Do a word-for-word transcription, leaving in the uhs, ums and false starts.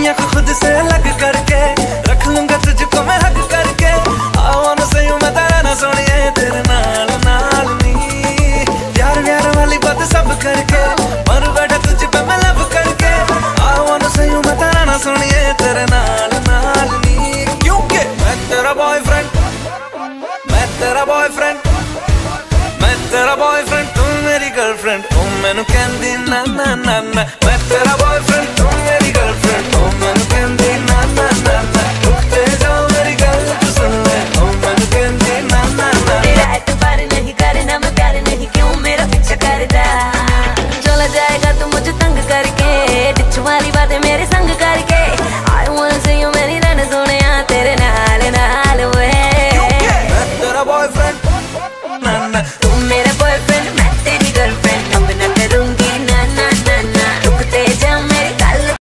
दुनिया को खुद से अलग करके रख लूंगा तुझको मैं हक करके। I wanna say you मैं तेरा ना सोनिए तेरे नाल नाल नी, प्यार प्यार वाली बात सब करके मर बैठा तुझ पे मैं लब करके। I wanna say you मैं तेरा ना सोनिए तेरे नाल नाल नी, क्योंकि मैं तेरा बॉयफ्रेंड, मैं तेरा बॉयफ्रेंड, मैं तेरा बॉयफ्रेंड, तू मेरी गर्लफ्रेंड, तू मैनू कहंदी ना ना ना ना। मैं तेरा बॉयफ्रेंड,